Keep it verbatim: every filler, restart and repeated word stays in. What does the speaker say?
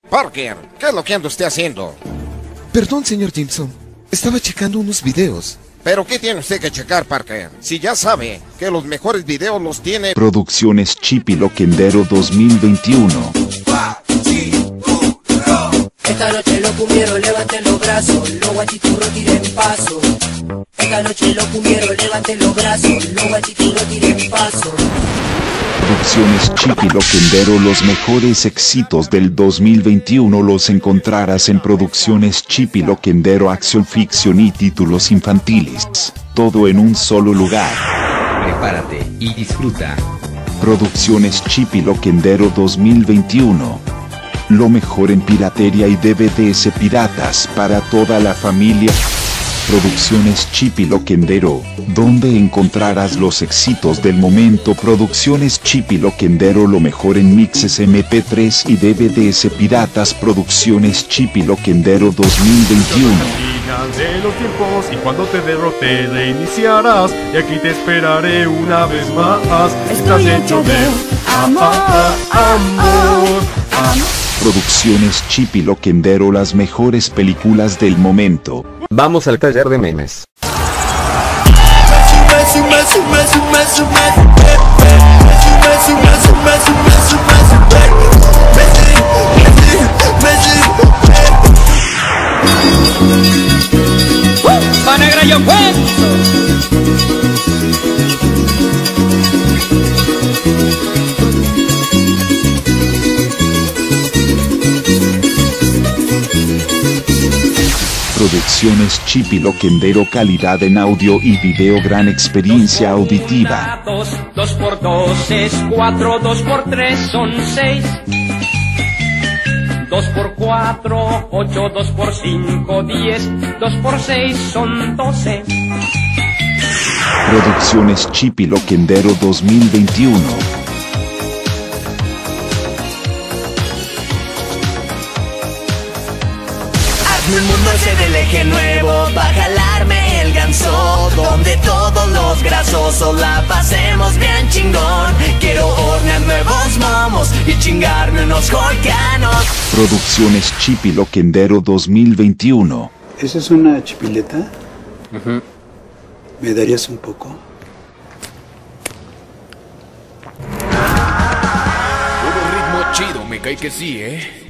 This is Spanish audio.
Parker, ¿qué es lo que anda usted haciendo? Perdón, señor Jimson. Estaba checando unos videos. ¿Pero qué tiene usted que checar, Parker? Si ya sabe que los mejores videos los tiene... Producciones Chippy Loquendero dos mil veintiuno. Esta noche los cumbieros levanten los brazos, los guachiturros tiren paso. Esta noche los cumbieros levanten los brazos, los guachiturros tiren paso. Producciones Chippy Loquendero. Los mejores éxitos del dos mil veintiuno los encontrarás en Producciones Chippy Loquendero. Acción, ficción y títulos infantiles, todo en un solo lugar. Prepárate y disfruta. Producciones Chippy Loquendero dos mil veintiuno. Lo mejor en piratería y D V Ds piratas para toda la familia. Producciones Chippy Loquendero, donde encontrarás los éxitos del momento. Producciones Chippy Loquendero, lo mejor en mixes M P tres y D V Ds piratas. Producciones Chippy Loquendero dos mil veintiuno. De los tiempos y cuando te derrote reiniciarás y aquí te esperaré una vez más. Estás hecho de amor, amor, amor. Producciones Chippy Loquendero, las mejores películas del momento. Vamos al taller de memes. ¡Va negra yo cuento! Producciones Chippy Loquendero, calidad en audio y video, gran experiencia auditiva. Dos, dos por dos es cuatro, dos por tres son seis. Dos por cuatro, ocho, dos por cinco, diez. Dos por seis son doce. Producciones Chippy Loquendero dos mil veintiuno. Mi mundo es del eje nuevo, va a jalarme el ganso, donde todos los grasosos la pasemos bien chingón. Quiero hornear nuevos momos y chingarme unos jorcanos. Producciones Chippy Loquendero dos mil veintiuno. ¿Esa es una chipileta? Uh-huh. ¿Me darías un poco? Puro ritmo chido, me cae que sí, ¿eh?